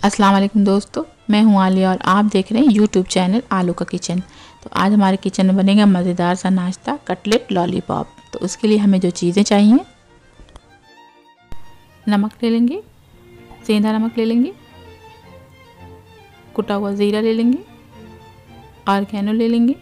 अस्सलाम वालेकुम दोस्तों, मैं हूं आलिया और आप देख रहे हैं यूट्यूब चैनल आलू का किचन। तो आज हमारे किचन में बनेगा मज़ेदार सा नाश्ता कटलेट लॉलीपॉप। तो उसके लिए हमें जो चीज़ें चाहिए, नमक ले लेंगे, सेंधा नमक ले लेंगे, कुटा हुआ ज़ीरा ले लेंगे, ऑरिगेनो ले लेंगे,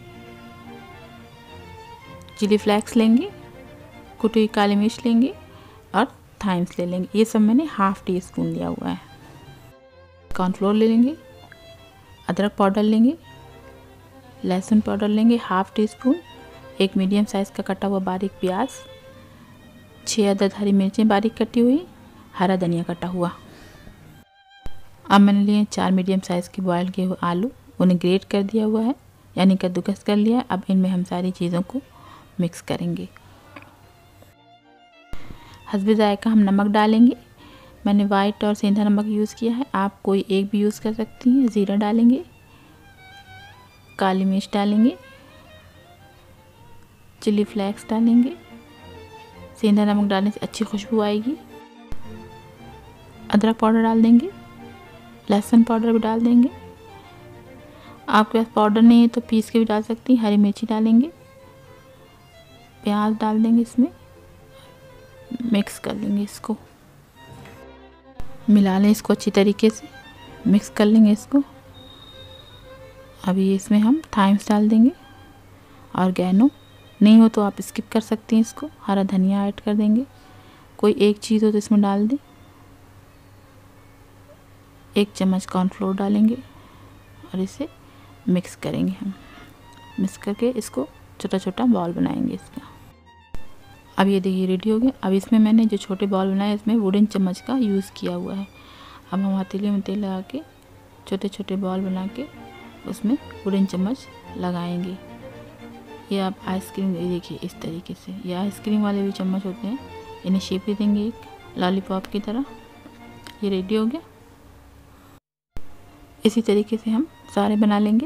चिली फ्लेक्स लेंगे, कुटी हुई काली मिर्च लेंगे और थाइम्स ले लेंगे। ये सब मैंने हाफ़ टी स्पून लिया हुआ है। कॉर्नफ्लोर ले लेंगे, अदरक पाउडर लेंगे, लहसुन पाउडर लेंगे हाफ़ टी स्पून, एक मीडियम साइज़ का कटा हुआ बारीक प्याज, 6 अदद हरी मिर्चें बारीक कटी हुई, हरा धनिया कटा हुआ। अब मैंने लिए 4 मीडियम साइज़ के बॉयल किए हुए आलू, उन्हें ग्रेट कर दिया हुआ है यानी कद्दूकस कर लिया है। अब इनमें हम सारी चीज़ों को मिक्स करेंगे। हस्बे ज़ायक़ा हम नमक डालेंगे। मैंने वाइट और सेंधा नमक यूज़ किया है, आप कोई एक भी यूज़ कर सकती हैं। ज़ीरा डालेंगे, काली मिर्च डालेंगे, चिली फ्लेक्स डालेंगे। सेंधा नमक डालने से अच्छी खुशबू आएगी। अदरक पाउडर डाल देंगे, लहसुन पाउडर भी डाल देंगे। आपके पास पाउडर नहीं है तो पीस के भी डाल सकती हैं। हरी मिर्ची डालेंगे, प्याज डाल देंगे, इसमें मिक्स कर लेंगे। इसको मिला लें, इसको अच्छी तरीके से मिक्स कर लेंगे इसको। अभी इसमें हम थाइम्स डाल देंगे, ऑरिगेनो नहीं हो तो आप स्किप कर सकते हैं इसको। हरा धनिया ऐड कर देंगे, कोई एक चीज़ हो तो इसमें डाल दें। 1 चम्मच कॉर्नफ्लोर डालेंगे और इसे मिक्स करेंगे। हम मिक्स करके इसको छोटा छोटा बॉल बनाएंगे इसका। अब ये देखिए रेडी हो गया। अब इसमें मैंने जो छोटे बॉल बनाए इसमें वुडन चम्मच का यूज़ किया हुआ है। अब हम हथेली में तेल लगा के छोटे छोटे बॉल बना के उसमें वुडन चम्मच लगाएंगे। ये आप आइसक्रीम देखिए इस तरीके से, ये आइसक्रीम वाले भी चम्मच होते हैं, इन्हें शेप दे देंगे एक लॉलीपॉप की तरह। ये रेडी हो गया। इसी तरीके से हम सारे बना लेंगे।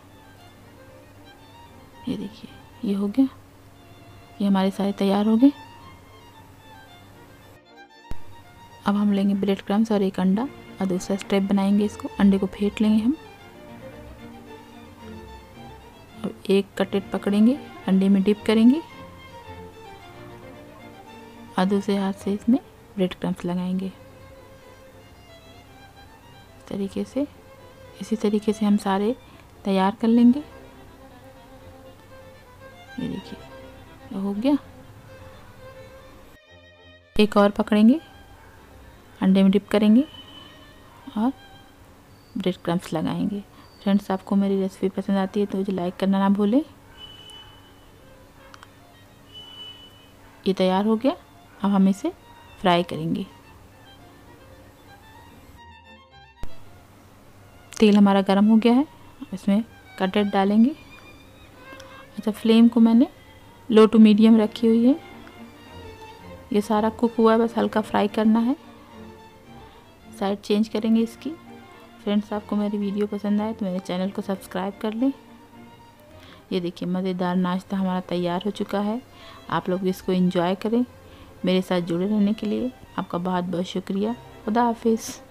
ये देखिए ये हो गया, ये हमारे सारे तैयार हो गए। अब हम लेंगे ब्रेड क्रम्स और एक अंडा और दूसरा स्टेप बनाएंगे इसको। अंडे को फेंट लेंगे हम और एक कटलेट पकड़ेंगे, अंडे में डिप करेंगे और दूसरे हाथ से इसमें ब्रेड क्रम्स लगाएंगे इस तरीके से। इसी तरीके से हम सारे तैयार कर लेंगे। ये देखिए हो गया। एक और पकड़ेंगे, अंडे में डिप करेंगे और ब्रेड क्रम्स लगाएंगे। फ्रेंड्स, आपको मेरी रेसिपी पसंद आती है तो मुझे लाइक करना ना भूलें। ये तैयार हो गया। अब हम इसे फ्राई करेंगे। तेल हमारा गर्म हो गया है, इसमें कटलेट डालेंगे। अच्छा, फ्लेम को मैंने लो टू मीडियम रखी हुई है। ये सारा कुक हुआ है, बस हल्का फ्राई करना है। साइड चेंज करेंगे इसकी। फ्रेंड्स, आपको मेरी वीडियो पसंद आए तो मेरे चैनल को सब्सक्राइब कर लें। ये देखिए मज़ेदार नाश्ता हमारा तैयार हो चुका है। आप लोग इसको एंजॉय करें। मेरे साथ जुड़े रहने के लिए आपका बहुत बहुत शुक्रिया। खुदा हाफिज़।